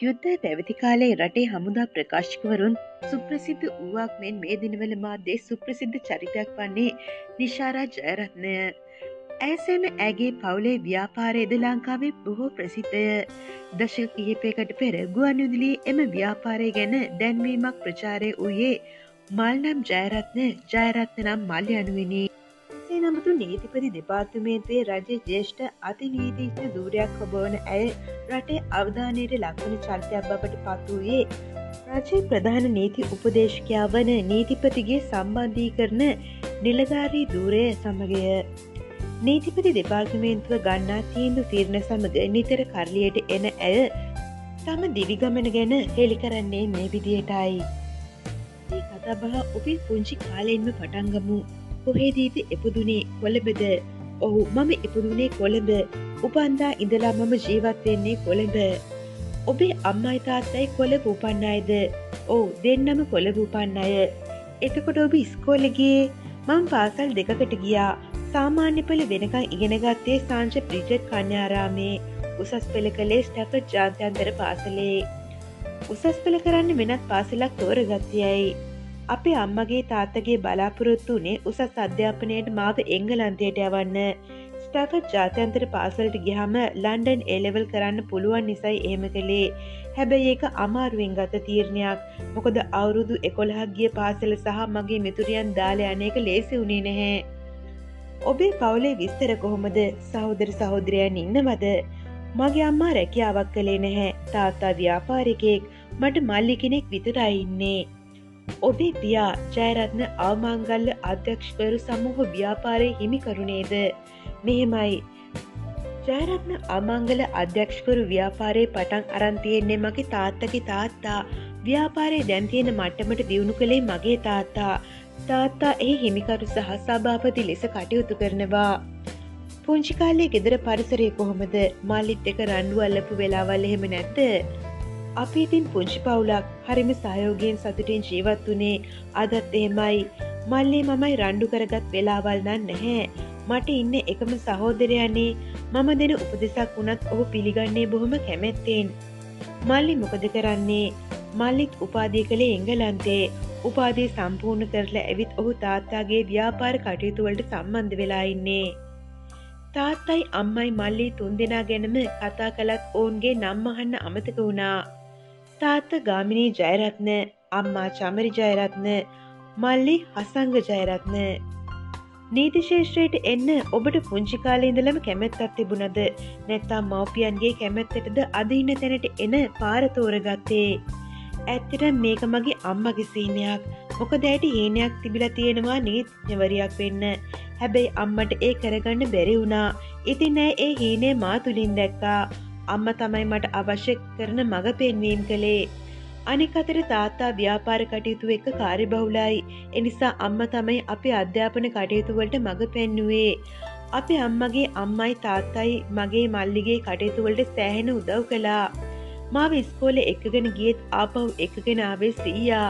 යුද්ධය පැවති කාලේ රටේ හමුදා ප්‍රකාශකවරුන් සුප්‍රසිද්ධ වූවක් මෙන් මේ දිනවල මාධ්‍යයේ සුප්‍රසිද්ධ චරිතයක් වන්නේ නිශාරා ජයරත්නය. ඇසෙන ඇගේ පවුලේ ව්‍යාපාරයේද ලංකාවේ බොහෝ ප්‍රසිද්ධය. දශක කිහිපයකට පෙර ගුවන්විදුලියේ එම ව්‍යාපාරය ගැන දැන්වීමක් ප්‍රචාරය වූයේ මල්නම් ජයරත්න නම් මල් යනුවෙනි. එසේ නමුත් නීතිපති දෙපාර්තමේන්තුවේ රජයේ ජ්‍යෙෂ්ඨ අතිනීතිඥ ධූරයක් හොබවන ඇය රටේ අවධානයට ලක්වන චරිතයක් බවට පත් වූයේ රජයේ ප්‍රධාන නීති උපදේශකයා වන නීතිපතිගේ සම්බන්ධීකරණ නිලධාරී ධූරය සමගය. නීතිපති දෙපාර්තමේන්තුව ගන්නා තීරණ සමග නිතර කරලියට එන ඇය තම දිවිගමන ගැන හෙළි කරන්නේ මේ විදියටයි. මේ කතාබහ අපි පුංචි කාලෙන්ම පටන් ගමු. කොහේදීද ඉපදුනේ? කොළඹද? ඔව් මම ඉපදුනේ කොළඹ. උපන්දා ඉඳලා මම ජීවත් වෙන්නේ කොළඹ. ඔබේ අම්මයි තාත්තයි කොළඹ උපන් අයද? ඔව් දෙන්නම කොළඹ උපන් අය. එතකොට ඔබ ඉස්කෝලේ ගියේ? මම පාසල් දෙකකට ගියා. සාමාන්‍ය පෙළ වෙනකන් ඉගෙන ගත්තේ සාංශ බ්‍රිජට් කන්‍යාරාමේ. උසස් පෙළ කළේ ස්ටැෆර්ඩ් ජාත්‍යන්තර පාසලේ. උසස් පෙළ කරන්න වෙනත් පාසලක් තෝරගත්තේයි. අපේ අම්මගේ තාත්තගේ බලාපොරොත්තු වුණේ උසස් අධ්‍යාපනයට මාව එංගලන්තයට යවන්න. ස්ටැෆර්ඩ් ජාත්‍යන්තර පාසලට ගියාම ලන්ඩන් A-level කරන්න පුළුවන් නිසායි එහෙම කළේ. හැබැයි ඒක අමාරුවෙන් ගත තීරණයක්. මොකද අවුරුදු 11ක් ගිය පාසල සහ මගේ මිතුරියන් දාලා යන එක ලේසි වුණේ නැහැ. ඔබේ පවුලේ විස්තර කොහොමද? සහෝදර සහෝදරයන් ඉන්නවද? මගේ අම්මා රැකියාවක් කළේ නැහැ. තාත්තා ව්‍යාපාරිකයෙක්. මට මල්ලි කෙනෙක් විතරයි ඉන්නේ. ඔබේ පියා ජයරත්න අවමංගල්‍ය අධ්‍යක්ෂකවරු සමූහ ව්‍යාපාරයේ හිමිකරුණේද? මෙහෙමයි. ජයරත්න අවමංගල අධ්‍යක්ෂකවරු ව්‍යාපාරයේ පටන් අරන් තියෙන්නේ මගේ තාත්තගේ තාත්තා. ව්‍යාපාරයේ දැන් තියෙන මට්ටමට දියුණු කළේ මගේ තාත්තා. තාත්තා එහි හිමිකරු සහ සභාපති ලෙස කටයුතු කරනවා. පුංචි කාලේ ගෙදර පරිසරය කොහොමද? මල්ලිත් එක්ක රණ්ඩු අල්ලපු වෙලාවල් එහෙම නැද්ද? අපි ඉතින් පුංචි පවුලක් හරිම සහයෝගයෙන් සතුටින් ජීවත් වුණේ. අදත් එහෙමයි. මල්ලි මමයි රණ්ඩු කරගත් වෙලාවල් නැහැ. මට ඉන්න එකම සහෝදරයානේ. මම දෙන උපදෙසක් වුණත් ඔහු පිළිගන්නේ බොහොම කැමැත්තෙන්. මල්ලි මොකද කරන්නේ? මල්ලිත් උපාධිය කළේ එංගලන්තේ. උපාධිය සම්පූර්ණ කරලා ඇවිත් ඔහු තාත්තාගේ ව්‍යාපාර කටයුතු වලට සම්බන්ධ වෙලා ඉන්නේ. තාත්තයි අම්මයි මල්ලි තුන්දෙනා ගැනම කතා කළත් ඔවුන්ගේ නම් අහන්න අමතක වුණා. තාත්තා ගාමිණී ජයරත්න, අම්මා චමරි ජයරත්න, මල්ලි හසංග ජයරත්න. නීති ශාස්ත්‍රයට එන්න ඔබට පුංචි කාලේ ඉඳලම කැමැත්තක් තිබුණද? නැත්නම් මව්පියන්ගේ කැමැත්තටද අද ඉන්න තැනට එන පාර තෝරගත්තේ? ඇත්තටම මේක මගේ අම්මගේ සීනයක්. මොකද ඇයට හීනයක් තිබිලා තියෙනවා නීතිඥවරියක් වෙන්න. හැබැයි අම්මට ඒ කරගන්න බැරි වුණා. ඉතින් ඇය ඒ හීනය මා තුලින් දැක්කා. අම්මා තමයි මට අවශ්‍ය කරන මඟ පෙන්වීම කළේ. අනික අතට තාත්තා ව්‍යාපාර කටයුතු එක්ක කාර්යබහුලයි. ඒ නිසා අම්මා තමයි අපේ අධ්‍යාපන කටයුතු වලට මඟ පෙන්වුවේ. අපේ අම්මගේ අම්මයි තාත්තයි මගේ මල්ලිගේ කටයුතු වලට සෑහෙන උදව් කළා. මාව ඉස්කෝලේ එක්කගෙන ගියෙත් ආපහු එක්කගෙන ආවේ සීයා.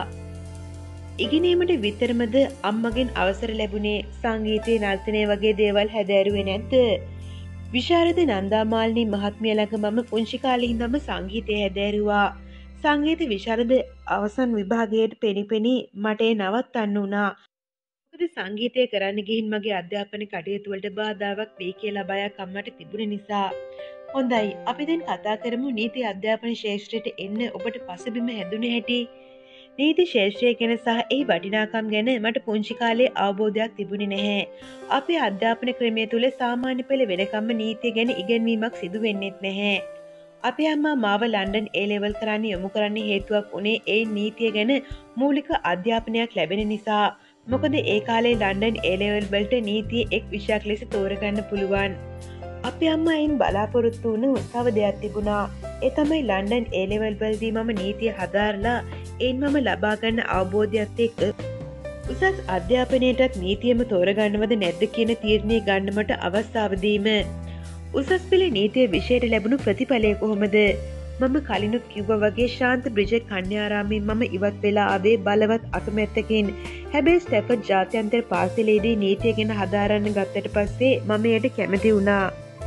ඉගෙනීමට විතරමද අම්මගෙන් අවසර ලැබුණේ? සංගීතයේ නර්තනය වගේ දේවල් හැදෑරුවේ නැද්ද? විශාරද නන්දාමාලිනී මහත්මිය ළඟ මම පුංචි කාලේ ඉඳන්ම සංගීතය හැදෑරුවා. සංගීත විශාරද අවසන් විභාගයට පෙනිපෙනී මට ඒ නවත්තන්න වුණා. මොකද සංගීතය කරන්න ගිහින් මගේ අධ්‍යාපන කටයුතු වලට බාධාවක් වෙයි කියලා බයක් අම්මට තිබුණ නිසා. හොඳයි, අපි දැන් කතා කරමු නීති අධ්‍යාපන ශාස්ත්‍රයට එන්න ඔබට පසුබිම හැදුනේ හැටි. නීති ශාස්ත්‍රය ගැන සහ එහි වටිනාකම් ගැන මට පුංචි කාලේ අවබෝධයක් තිබුණේ නැහැ. අපේ අධ්‍යාපන ක්‍රමය තුල සාමාන්‍ය පෙළ වෙනකම්ම නීතිය ගැන ඉගෙනීමක් සිදු වෙන්නේත් නැහැ. අපේ අම්මා මාව ලන්ඩන් A-level කරන්න යොමු කරන්න හේතුවක් උනේ ඒ නීතිය ගැන මූලික අධ්‍යාපනයක් ලැබෙන නිසා. මොකද ඒ කාලේ ලන්ඩන් A-level වලට නීතිය එක් විෂයක් ලෙස තෝරගන්න පුළුවන්. අපේ අම්මා එයින් බලාපොරොත්තු වුණු තව දෙයක් තිබුණා. ඒ තමයි ලන්ඩන් A-level වලදී මම නීතිය හදාarලා එයින් මම ලබා ගන්න අවබෝධයත් එක්ක උසස් අධ්‍යාපනයටත් නීතියම තෝරගන්නවද නැද්ද කියන තීරණය ගන්න මට අවස්ථාව දීම. උසස් පෙළ නීතිය විෂයට ලැබුණු ප්‍රතිඵලය කොහොමද? මම කලිනුත් කිව්වා වගේ ශාන්ත බ්‍රිජට් කන්‍යාරාමයෙන් මම ඉවත් වෙලා ආවේ බලවත් අකමැත්තකින්. හැබැයි ස්ටැෆර්ඩ් ජාත්‍යන්තර පාසලේදී නීතිය ගැන හදාරන්න ගත්තට පස්සේ මම එයට කැමති වුණා.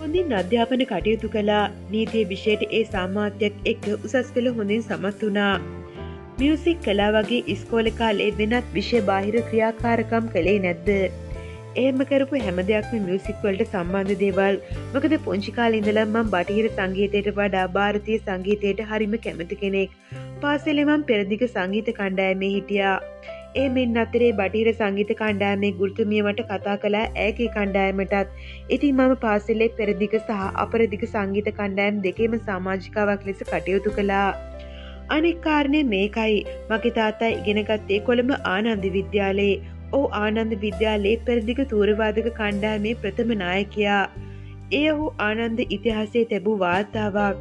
හොඳින් අධ්‍යාපන කටයුතු කළා. නීතිය විෂයට ඒ සාමාත්‍යයක් එක්ක උසස් පෙළ හොඳින් සමත් වුණා. මියුසික් කලා වගේ ඉස්කෝල කාලේ වෙනත් විෂය බාහිර ක්‍රියාකාරකම් කළේ නැද්ද? එහෙම කරපු හැම දෙයක්ම මියුසික් වලට සම්බන්ධ දේවල්. මොකද පුංචි කාලේ ඉඳලා මම බටහිර සංගීතයට වඩා ಭಾರತೀಯ සංගීතයට හරිම කැමති කෙනෙක්. පාසලේ මම පෙරදිග සංගීත කණ්ඩායමේ හිටියා. එමෙන් අතරේ බටහිර සංගීත කණ්ඩායමේ ගුරුතුමිය මට කතා කළා ඇගේ කණ්ඩායමටත්. ඉතින් මම පාසලේ පෙරදිග සහ අපරදිග සංගීත කණ්ඩායම් දෙකේම සමාජිකාවක් ලෙස කටයුතු කළා. අනෙක් කාරණය මේකයි. මගේ තාත්තා ඉගෙන ගත්තේ කොළඹ ආනන්ද විද්‍යාලයේ. ඔහු ආනන්ද විද්‍යාලයේ පෙරදිග තූරවාදක කණ්ඩායමේ ප්‍රථම නායකයා. එය ඔහු ආනන්ද ඉතිහාසයේ තිබූ වාර්තාවක්.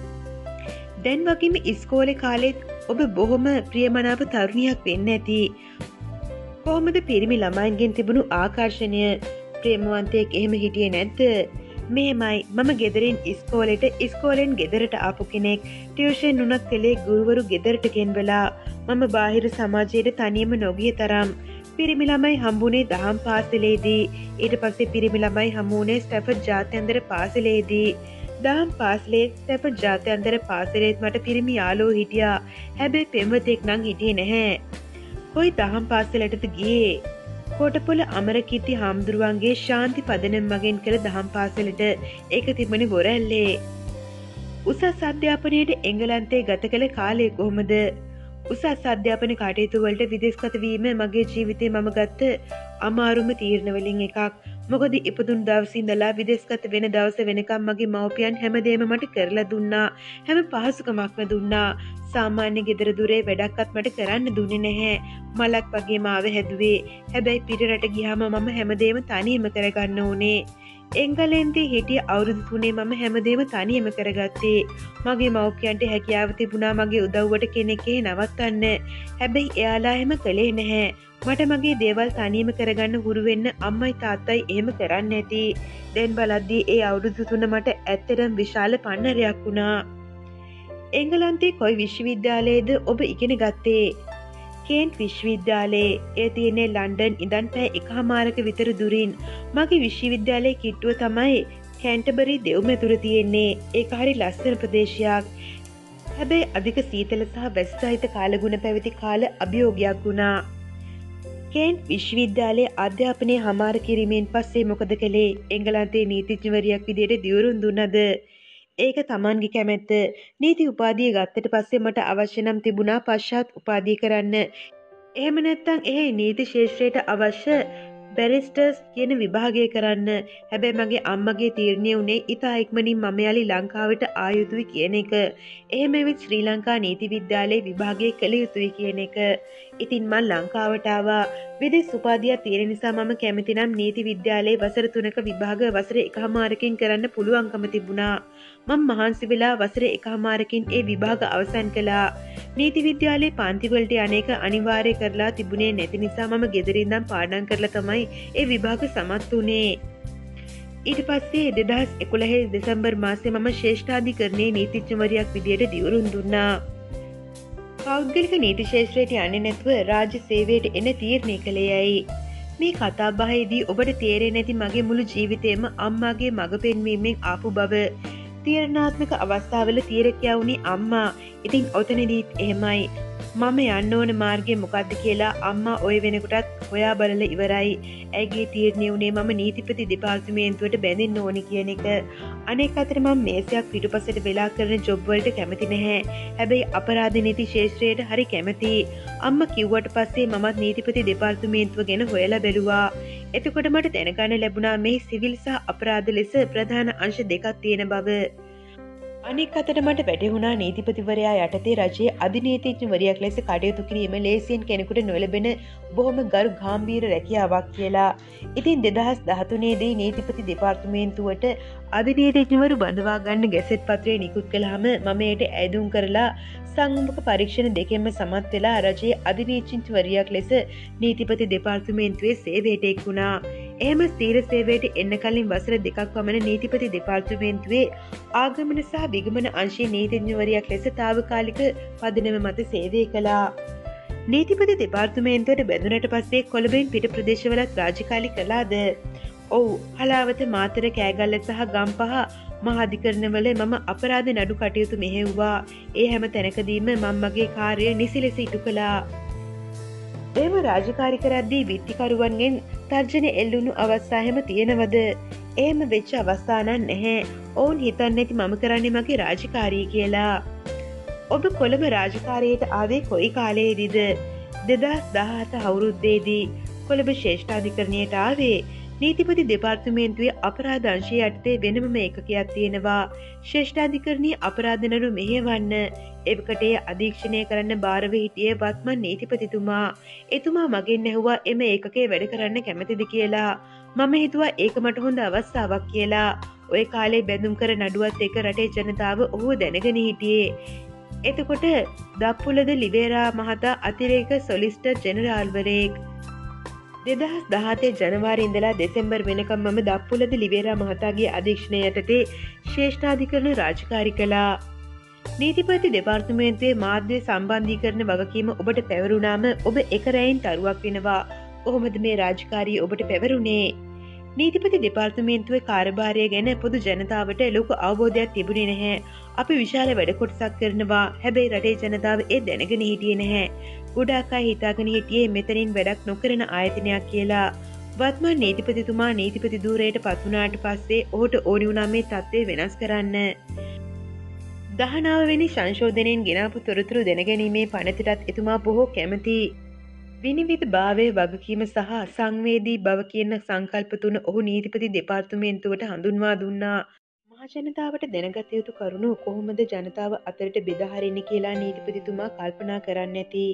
දැන් වගේම ඉස්කෝලේ කාලෙත් ඔබ බොහොම ප්‍රියමනාප තරුණියක් වෙන්න ඇති. කොහොමද පිරිමි ළමයින්ගෙන් තිබුණු ආකර්ෂණය? ප්‍රේමවන්තයෙක් එහෙම හිටියේ නැද්ද? මෙහෙමයි. මම ගෙදරින් ඉස්කෝලෙන් ගෙදරට ආපු කෙනෙක්. ටියුෂන් උනත් කළේ ගුරුවරු ගෙදරට ගෙන්වලා. මම බාහිර සමාජයට තනියම නොගිය තරම්. පිරිමි ළමයි හම්බුනේ දහම් පාසලේදී. ඊට පස්සේ පිරිමි ළමයි හම්බුනේ ස්ටැෆර්ඩ් ජාත්‍යන්තර පාසලේදී. දහම් පාසලේ ස්ටැෆර්ඩ් ජාත්‍යන්තර පාසලේත් මට පිරිමි යාළුවෝ හිටියා. හැබැයි පෙම්වතෙක් නම් හිටියේ නැහැ. කොයි දහම් පාසලටද ගියේ? කොටපොළ අමරකීර්ති හාමුදුරුවන්ගේ ශාන්ති පදනම් මගෙන් කළ දහම් පාසලට. ඒක තිබුණේ බොරැල්ලේ. උසස් අධ්‍යාපනයට එංගලන්තේ ගත කළ කාලය කොහොමද? උසස් අධ්‍යාපන කටයුතු වලට විදේශගත වීම මගේ ජීවිතේ මම ගත්ත අමාරුම තීරණ වලින් එකක්. මොකද ඉපදුණු දවසේ ඉඳලා විදේශගත වෙන දවස වෙනකම් මගේ මව්පියන් හැමදේම මට කරලා දුන්නා. හැම පහසුකමක්ම දුන්නා. සාමාන්‍ය ගෙදර දුරේ වැඩක්වත් මට කරන්න දුන්නේ නැහැ. මලක් වගේ මාව හැදුවේ. හැබැයි පිටරට ගියාම මම හැමදේම තනියම කරගන්න ඕනේ. එංගලන්තේ හිටිය අවුරුදු 3 මම හැමදේම තනියම කරගත්තේ. මගේ මව්පියන්ට හැකියාව තිබුණා මගේ උදව්වට කෙනෙක් නවත්තන්න. හැබැයි එයාලා එහෙම කළේ නැහැ. මට මගේ දේවල් තනියම කරගන්න හුරු වෙන්න අම්මයි තාත්තයි එහෙම කරන්නේ නැති. දැන් බලද්දී ඒ අවුරුදු 3 මට ඇත්තටම විශාල පන්නරයක් වුණා. එංගලන්තේ කොයි විශ්වවිද්‍යාලයේද ඔබ ඉගෙන ගත්තේ? කේන්ට් විශ්වවිද්‍යාලයේ. ඒ තියෙන්නේ ලන්ඩන් ඉඳන් පැය 1මාරක විතර දුරින්. මගේ විශ්වවිද්‍යාලයේ කිට්ටුව තමයි කැන්ටබරි දෙව්මැදුර තියෙන්නේ. ඒක හරි ලස්සන ප්‍රදේශයක්. හැබැයි අධික සීතල සහ වැසි සහිත කාලගුණ පැවති කාල අභියෝගයක් වුණා. කේන්ට් විශ්වවිද්‍යාලයේ අධ්‍යාපනය හමාර කිරීමෙන් පස්සේ මොකද කළේ? එංගලන්තයේ නීතිඥවරියක් විදියට දියුරුම් දුන්නද? ඒක තමන්ගේ කැමැත්ත. නීති උපාධිය ගත්තට පස්සේ මට අවශ්‍ය නම් තිබුණා පශ්චාත් උපාධිය කරන්න. එහෙම නැත්නම් එහේ නීති ශාස්ත්‍රයට අවශ්‍ය බැරිස්ටර්ස් කියන විභාගය කරන්න. හැබැයි මගේ අම්මගේ තීරණය උනේ ඉතා ඉක්මනින් මම යාලි ලංකාවට ආ යුතුයි කියන එක. එහෙම වෙත් ශ්‍රී ලංකා නීති විද්‍යාලයේ විභාගය කළ යුතුයි කියන එක. ඉතින් මම ලංකාවට ආවා. විදේශ උපාධියක් තියෙන නිසා මම කැමති නම් නීති විද්‍යාලයේ වසර 3ක විභාග වසර 1මාරකින් කරන්න පුළුවන්කම තිබුණා. මම මහන්සි වෙලා වසර 1මාරකින් ඒ විභාග අවසන් කළා. නීති විද්‍යාලයේ පන්ති වලට යන්නේක අනිවාර්ය කරලා තිබුණේ නැති නිසා මම ගෙදර ඉඳන් පාඩම් කරලා තමයි ඒ විභාග සමත් වුණේ. ඊට පස්සේ 2011 දෙසැම්බර් මාසයේ මම ශ්‍රේෂ්ඨාධිකරණයේ නීතිඥවරියක් විදියට දියුරුම් දුන්නා. පෞද්ගලික නීති ශාස්ත්‍රයට යන්නේ නැතුව රාජ්‍ය සේවයට එන තීරණය කළේයයි. මේ කතා බහේදී ඔබට තේරෙන්නේ නැති මගේ මුළු ජීවිතේම අම්මාගේ මඟ පෙන්වීමෙන් ආපු බව. තීරණාත්මක අවස්ථාවල තීරකයා වුණේ අම්මා. ඉතින් ඔතනදීත් එහෙමයි. මම යන්න ඕන මාර්ගය මොකක්ද කියලා අම්මා ඔය වෙනකොටත් හොයා බලලා ඉවරයි. ඇගේ තීරණය වුණේ මම නීතිපති දෙපාර්තමේන්තුවට බැඳෙන්න ඕනි කියන එක. අනෙක් අතට මම මේසයක් පිටුපසට වෙලා කරන ජොබ් වලට කැමති නැහැ. හැබැයි අපරාධ නීති ශාස්ත්‍රයට හරි කැමතියි. අම්මා කිව්වට පස්සේ මමත් නීතිපති දෙපාර්තමේන්තුව ගැන හොයලා බැලුවා. එතකොට මට දැනගන්න ලැබුණා මේ සිවිල් සහ අපරාධ ලෙස ප්‍රධාන අංශ දෙකක් තියෙන බව. අනෙක් අතට මට වැටහුණා නීතිපතිවරයා යටතේ රජයේ අධිනීතිඥවරියක් ලෙස කටයුතු කිරීම ලේසියෙන් කෙනෙකුට නොලැබෙන බොහොම ගරු ගාම්භීර රැකියාවක් කියලා. ඉතින් 2013 දී නීතිපති දෙපාර්තමේන්තුවට අධිනීතිඥවරු බඳවා ගන්න ගැසට් පත්‍රය නිකුත් කළාම මම ඒට ඇදුම් කරලා සංමුඛ පරීක්ෂණ දෙකෙන්ම සමත් වෙලා රජයේ අධිනීතිඥවරියක් ලෙස නීතිපති දෙපාර්තමේන්තුවේ සේවයට එක්ුණා. එහෙම ස්ථීර සේවයට එන්න කලින් වසර 2ක් පමණ නීතිපති දෙපාර්තමේන්තුවේ ආගමන සහ විගමන අංශයේ නීතිඥවරියක් ලෙස తాවකාලික පදනම මත සේවය කළා. නීතිපති දෙපාර්තමේන්තුවට බැඳුනට පස්සේ කොළඹෙන් පිට ප්‍රදේශවලත් රාජකාරී කළාද? ඔව් හලාවත මාතර කෑගල්ල සහ ගම්පහ මහාධිකරණවල මම අපරාධ නඩු කටයුතු මෙහෙව්වා. ඒ හැම තැනකදීම මම මගේ කාර්යය නිසි ලෙස ඉටු කළා. එම රාජකාරි කරද්දී විත්තිකරුවන්ගෙන් තර්ජන එල්ලුණු අවස්ථා හැම තියෙනවද? එහෙම වෙච්ච අවස්ථා නැහැ. ඔවුන් හිතන්නේ නැති මම කරන්නේ මගේ රාජකාරිය කියලා. ඔබ කොළඹ රාජකාරියට ආවේ කොයි කාලයේදීද? 2017 අවුරුද්දේදී කොළඹ ශ්‍රේෂ්ඨාධිකරණයට ආවේ. නීතිපති දෙපාර්තමේන්තුවේ අපරාධ අංශය යටතේ වෙනම එකකයක් තියෙනවා. ශ්‍රේෂ්ඨාධිකරණයේ අපරාධ නඩු මෙහෙවන්න. එවකට අධීක්ෂණය කරන්න බාරව හිටියේ වත්මන් නීතිපතිතුමා. එතුමා මගෙන් ඇහුවා එම ඒකකේ වැඩ කරන්න කැමතිද කියලා. මම හිතුවා ඒක මට හොඳ අවස්ථාවක් කියලා. ඔය කාලේ බැඳුම් කර නඩුවත් එක රටේ ජනතාව ඔහුව දැනගෙන හිටියේ. එතකොට දප්පුලද ලිවේරා මහතා අතිරේක සොලිසිටර් ජෙනරාල්වරයෙක්. 2017 ජනවාරි ඉඳලා දෙසැම්බර් වෙනකම් මම දප්පුලද ලිවේරා මහතාගේ අධීක්ෂණය යටතේ ශ්‍රේෂ්ඨාධිකරණ රාජකාරි කළා. නීතිපති දෙපාර්තමේන්තුවේ මාධ්‍ය සම්බන්ධීකරණ වගකීම ඔබට පැවරුණාම ඔබ එක රැයින් තරුවක් වෙනවා. කොහොමද මේ රාජකාරිය ඔබට පැවරුණේ? නීතිපති දෙපාර්තමේන්තුවේ කාර්යභාරය ගැන පොදු ජනතාවට ලොකු අවබෝධයක් තිබුණේ නැහැ. අපි විශාල වැඩ කොටසක් කරනවා. හැබැයි රටේ ජනතාව ඒ දැනගෙන හිටියේ නැහැ. ගොඩාක් අය හිතාගෙන හිටියේ මෙතනින් වැඩක් නොකරන ආයතනයක් කියලා. වත්මන් නීතිපතිතුමා නීතිපති ධූරයට පත් වුණාට පස්සේ ඔහුට ඕනි වුණා මේ තත්ත්වය වෙනස් කරන්න. 19 වෙනි සංශෝධනයෙන් ගෙනාපු තොරතුරු දැනගැනීමේ පනතටත් එතුමා බොහෝ කැමතියි. විනිවිද භාවය වගකීම සහ සංවේදී බව කියන සංකල්ප තුන ඔහු නීතිපති දෙපාර්තමේන්තුවට හඳුන්වා දුන්නා. මහජනතාවට දැනගත යුතු කරුණු කොහොමද ජනතාව අතරට බෙදා හරින්නේ කියලා නීතිපතිතුමා කල්පනා කරන්න ඇති.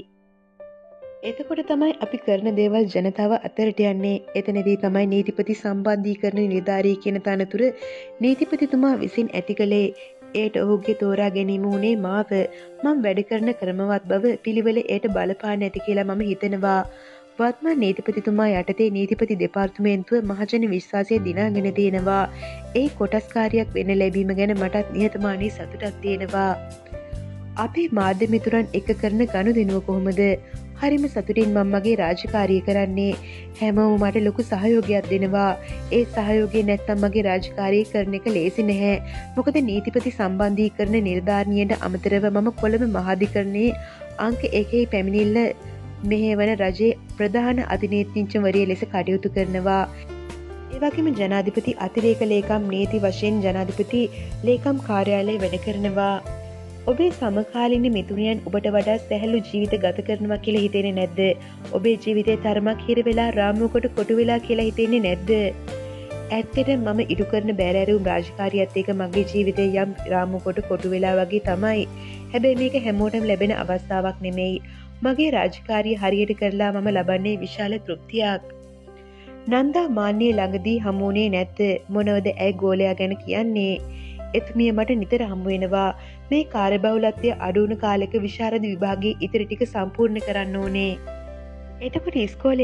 එතකොට තමයි අපි කරන දේවල් ජනතාව අතරට යන්නේ. එතනදී තමයි නීතිපති සම්බන්ධීකරණ නිලධාරී කියන තනතුර නීතිපතිතුමා විසින් ඇති කළේ. ඒට ඔහුගේ තෝරා ගැනීම වුණේ මාව. මම වැඩ කරන ක්‍රමවත් බව පිළිවෙල ඒට බලපාන්න ඇති කියලා මම හිතනවා. වත්මන් නීතිපතිතුමා යටතේ නීතිපති දෙපාර්තමේන්තුව මහජන විශ්වාසය දිනාගෙන තියෙනවා. ඒ කොටස්කාරයක් වෙන්න ලැබීම ගැන මටත් නිහතමානී සතුටක් තියෙනවා. අපේ මාධ්‍ය මිතුරන් එක කරන ගනුදෙනුව කොහොමද? හරිම සතුටින් මම මගේ රාජකාරිය කරන්නේ. හැමෝම මට ලොකු සහයෝගයක් දෙනවා. ඒ සහයෝගය නැත්තම් මගේ රාජකාරිය කරන එක ලේසි නැහැ. මොකද නීතිපති සම්බන්ධීකරණ නිලධාරිනියට අමතරව මම කොළඹ මහාධිකරණයේ අංක 1 පැමිණිල්ල මෙහෙවන රජයේ ප්‍රධාන අධිනීතිඥවරිය ලෙස කටයුතු කරනවා. ඒ වගේම ජනාධිපති අතිරේක ලේකම් නීති වශයෙන් ජනාධිපති ලේකම් කාර්යාලයේ වැඩ කරනවා. ඔබේ සමකාලීන මිතුරියන් ඔබට වඩා සැහැල්ලු ජීවිත ගත කරනවා කියලා හිතෙන්නේ නැද්ද? ඔබේ ජීවිතේ තරමක් හිර වෙලා රාමුවකට කොටු වෙලා කියලා හිතෙන්නේ නැද්ද? ඇත්තටම මම ඉටු කරන බෑරෑරුම් රාජකාරියත් එක්ක මගේ ජීවිතේ යම් රාමුවකට කොටු වෙලා වගේ තමයි. හැබැයි මේක හැමෝටම ලැබෙන අවස්ථාවක් නෙමෙයි. මගේ රාජකාරිය හරියට කරලා මම ලබන්නේ විශාල තෘප්තියක්. නන්දා මාන්නේ ළඟදී හමුුනේ නැත්ද? මොනවද ඇයි ගෝලයා ගැන කියන්නේ? එතුමිය මට නිතර හමු වෙනවා. මේ කාර්යබහුලත්වය අඩු වුණ කාලෙක විශාරද විභාගයේ ඉතිරි ටික සම්පූර්ණ කරන්න ඕනේ. එතකොට ඉස්කෝලේ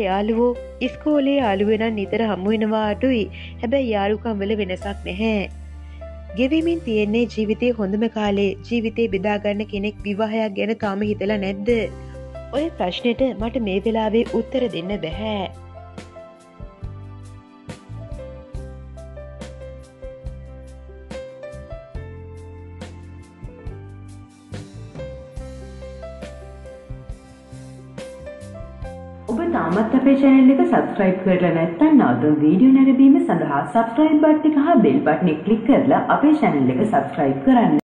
යාළුවෝ නම් නිතර හමු වෙනවා අඩුයි. හැබැයි යාළුකම් වල වෙනසක් නැහැ. ගෙවීමෙන් තියෙන්නේ ජීවිතේ හොඳම කාලේ. ජීවිතේ බෙදා ගන්න කෙනෙක් විවාහයක් ගැන තාම හිතලා නැද්ද? ඔය ප්‍රශ්නෙට මට මේ වෙලාවේ උත්තර දෙන්න බැහැ. ඔබ තාමත් අපේ channel එක subscribe කරලා නැත්නම් නවතුම් වීඩියෝ නැරඹීම සඳහා subscribe බටන් එක හා bell බටන් එක click කරලා අපේ channel එක subscribe කරන්න.